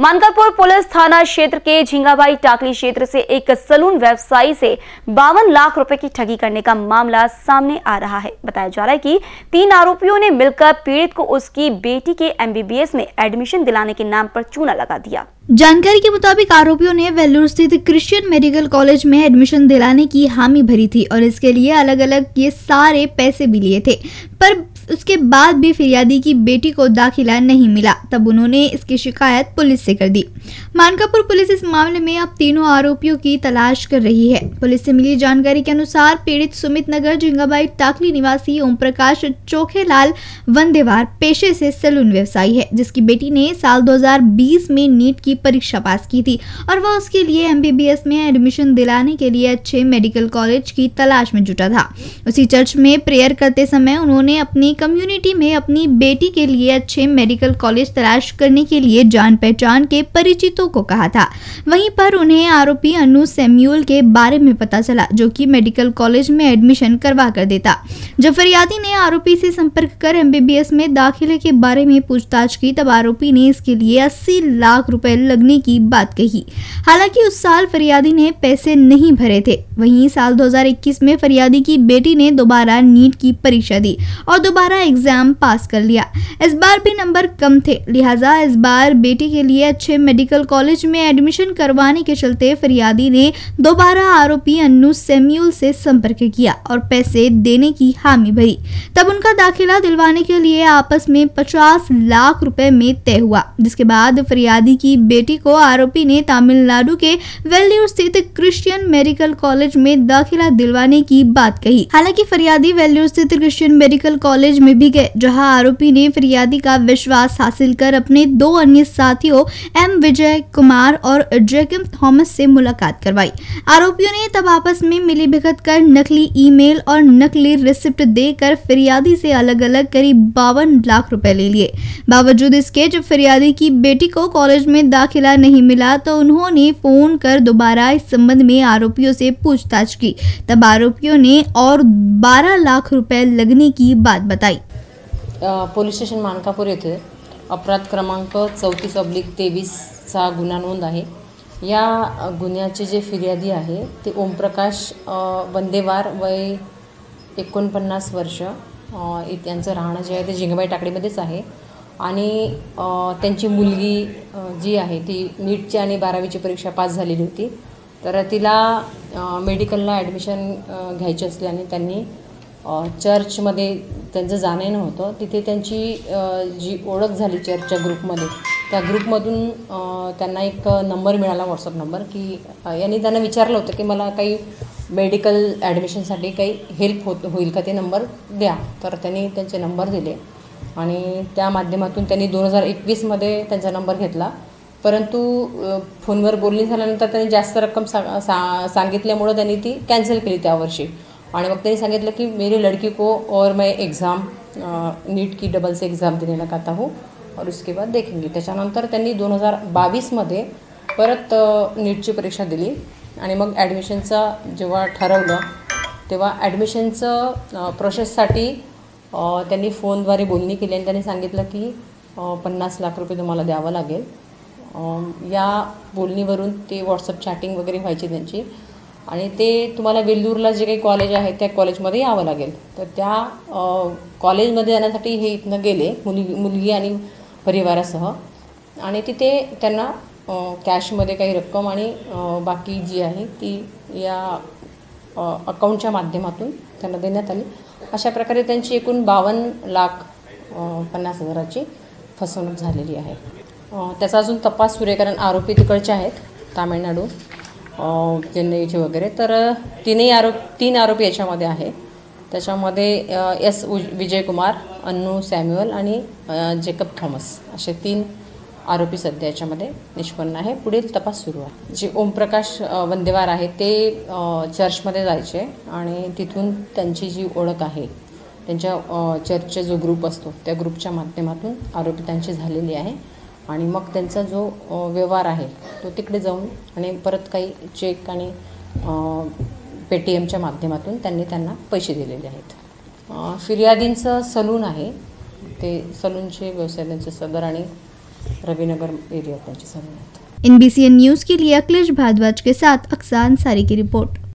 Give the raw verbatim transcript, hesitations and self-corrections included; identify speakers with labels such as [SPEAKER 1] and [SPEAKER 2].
[SPEAKER 1] Mankapur police थाना क्षेत्र के झिंगाबाई टाकली क्षेत्र से एक सलून व्यवसायी से बावन लाख रुपए की ठगी करने का मामला सामने आ रहा है। बताया जा रहा है कि तीन आरोपियों ने मिलकर पीड़ित को उसकी बेटी के एमबीबीएस में एडमिशन दिलाने के नाम पर चूना लगा दिया।
[SPEAKER 2] जानकारी के मुताबिक आरोपियों ने वेल्लूर स्थित क्रिश्चियन मेडिकल कॉलेज में एडमिशन दिलाने की हामी भरी थी और इसके लिए अलग अलग ये सारे पैसे भी लिए थे, पर उसके बाद भी फिरियादी की बेटी को दाखिला नहीं मिला। तब उन्होंने इसकी शिकायत पुलिस से कर दी। मानकापुर पुलिस इस मामले में अब तीनों आरोपियों की तलाश कर रही है। पुलिस से मिली जानकारी के अनुसार पीड़ित सुमित नगर झिंगाबाई टाकली निवासी ओम प्रकाश चोखेलाल वंदेवार पेशे से सैलून व्यवसायी है, जिसकी बेटी ने साल दो हज़ार बीस में नीट की परीक्षा पास की थी और वह उसके लिए एमबीबीएस में एडमिशन दिलाने के लिए अच्छे मेडिकल कॉलेज की तलाश में जुटा था। उसी चर्च में प्रेयर करते समय उन्होंने अपनी कम्युनिटी में अपनी बेटी के लिए अच्छे मेडिकल कॉलेज तलाश करने के लिए जान पहचान के परिचितों को कहा था। वहीं पर उन्हें आरोपी अनु सैमुअल के बारे में पता चला, जो कि मेडिकल कॉलेज में एडमिशन करवा कर देता। जब फरियादी ने आरोपी से संपर्क कर एमबीबीएस में दाखिले के बारे में पूछताछ की, तब आरोपी ने इसके लिए अस्सी लाख रुपए लगने की बात कही। हालांकि उस साल फरियादी ने पैसे नहीं भरे थे। वहीं साल दो हज़ार इक्कीस में फरियादी की बेटी ने दोबारा नीट की परीक्षा दी और दोबारा एग्जाम पास कर लिया। इस बार भी नंबर कम थे, लिहाजा इस बार बेटी के लिए अच्छे मेडिकल कॉलेज में एडमिशन करवाने के चलते फरियादी ने दोबारा आरोपी अन्नू सैमुअल से संपर्क किया और पैसे देने की हामी भरी। तब उनका दाखिला दिलवाने के लिए आपस में पचास लाख रुपए में तय हुआ, जिसके बाद फरियादी की बेटी को आरोपी ने तमिलनाडु के वेल्लूर स्थित क्रिश्चियन मेडिकल कॉलेज में दाखिला दिलवाने की बात कही। हालांकि फरियादी वेल्लूर स्थित क्रिश्चियन मेडिकल कॉलेज में भी गए, जहां आरोपी ने फरियादी का विश्वास हासिल कर अपने दो अन्य साथियों एम विजय कुमार और जैकब थॉमस से मुलाकात करवाई। आरोपियों ने तब आपस में मिली भगत कर नकली ईमेल और नकली रिसिप्ट देकर फरियादी से अलग अलग करीब बावन लाख रुपए ले लिए। बावजूद इसके जब फरियादी की बेटी को कॉलेज में दाखिला नहीं मिला तो उन्होंने फोन कर दोबारा इस संबंध में आरोपियों से पूछताछ की। तब आरोपियों ने और बारह लाख रुपए लगने की बात बताई।
[SPEAKER 3] पोलीस स्टेशन मानकापूर येथे अपराध क्रमांक चौतीस अब्लिक तेवीसचा गुन्हा नोंद आहे। या गुन्ह्याचे जे फिर्यादी आहे ते ओमप्रकाश वंदेवार, वय एकोणपन्नास वर्ष, त्यांचं राहणं जे आहे ते झिंगाबाई टाकडीमध्येच आहे आणि त्यांची मुलगी जी आहे ती नीटची आणि बारावीची परीक्षा पास झालेली होती, तर तिला मेडिकलला ॲडमिशन घ्यायची असल्याने त्यांनी चर्चमध्ये त्यांचं जाणं येणं होतं। तिथे त्यांची जी ओळख झाली चर्चच्या ग्रुपमध्ये, त्या ग्रुपमधून त्यांना एक नंबर मिळाला, व्हॉट्सअप नंबर, की यांनी त्यांना विचारलं होतं की मला काही मेडिकल ॲडमिशनसाठी काही हेल्प होत होईल का, ते नंबर द्या। तर त्यांनी त्यांचे नंबर दिले आणि त्या माध्यमातून त्यांनी दोन हजार एकवीसमध्ये त्यांचा नंबर घेतला, परंतु फोनवर बोलणी झाल्यानंतर त्यांनी जास्त रक्कम सा सा सांगितल्यामुळं त्यांनी ती कॅन्सल केली त्या वर्षी आणि मग त्यांनी सांगितलं की मेरी लड़की को और मैं एग्ज़ाम नीट की डबल से एग्ज़ाम देने लगा था हूँ और उसके बाद देखेंगे। त्याच्यानंतर त्यांनी दोन हजार बावीसमध्ये परत नीटची परीक्षा दिली आणि मग ॲडमिशनचं जेव्हा ठरवलं तेव्हा ॲडमिशनचं प्रोसेससाठी त्यांनी फोनद्वारे बोलणी केली आणि त्यांनी सांगितलं की पन्नास लाख रुपये तुम्हाला द्यावं लागेल। या बोलणीवरून ते व्हॉट्सअप चॅटिंग वगैरे व्हायची त्यांची आणि ते तुम्हाला वेल्लूरला जे काही कॉलेज आहे त्या कॉलेजमध्ये यावं लागेल। तर त्या कॉलेजमध्ये जाण्यासाठी हे इथनं गेले, मुलगी मुलगी आणि परिवारासह, आणि तिथे त्यांना कॅशमध्ये काही रक्कम आणि बाकी जी आहे ती या अकाउंटच्या माध्यमातून त्यांना देण्यात आली। अशा प्रकारे त्यांची एकूण बावन्न लाख पन्नास हजाराची फसवणूक झालेली आहे। त्याचा अजून तपास सुरू आहे, कारण आरोपी तिकडचे आहेत तामिळनाडू, चेन्नईचे वगैरे। तर तीनही आरोप तीन आरोपी याच्यामध्ये आहे। त्याच्यामध्ये एस विजय कुमार, अन्नू सॅम्युअल आणि जैकब थॉमस असे तीन आरोपी सध्या याच्यामध्ये निष्पन्न आहे। पुढील तपास सुरू आहे। जे ओमप्रकाश वंदेवार आहे ते चर्चमध्ये जायचे आणि तिथून त्यांची जी ओळख आहे, त्यांच्या चर्चचा जो ग्रुप असतो त्या ग्रुपच्या माध्यमातून आरोपी त्यांची झालेली आहे आणि मग त्यांचा जो व्यवहार आहे तो तिकडे जाऊन आणि परत काही चेक आणि पेटीएमच्या माध्यमातून त्यांनी त्यांना पैसे दिलेले आहेत। फिर्यादींचं सलून आहे, ते सलूनचे व्यवसाय त्यांचे सदर आणि रविनगर एरिया त्यांची सलून आहेत।
[SPEAKER 2] एनबीसीएन न्यूज के लिए अखिलेश भारद्वाज के साथ अक्सा अंसारी की रिपोर्ट।